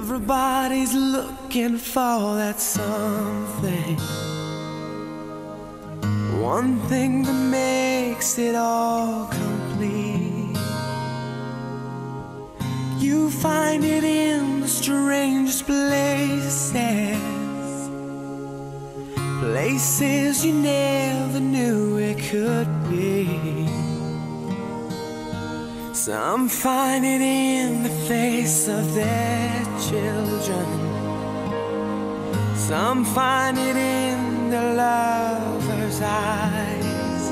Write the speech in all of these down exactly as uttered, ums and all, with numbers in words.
Everybody's looking for that something, one thing that makes it all complete. You find it in the strangest places, places you never knew it could be. Some find it in the face of their children, some find it in their lover's eyes.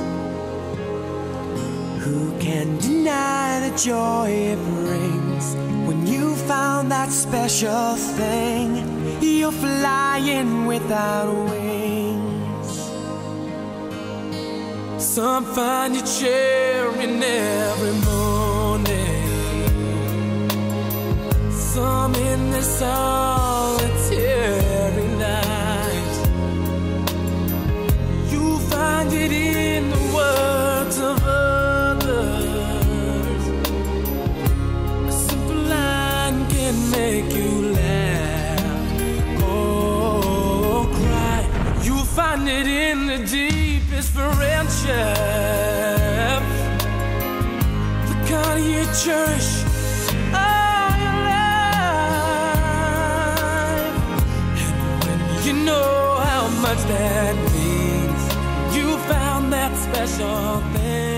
Who can deny the joy it brings when you found that special thing? You're flying without wings. Some find you cheering every morning, some in the solitary night. You find it in the words of others. A simple line can make you laugh or cry. You find it in the deepest friendship, the kind you cherish all your life. And when you know how much that means, you found that special thing.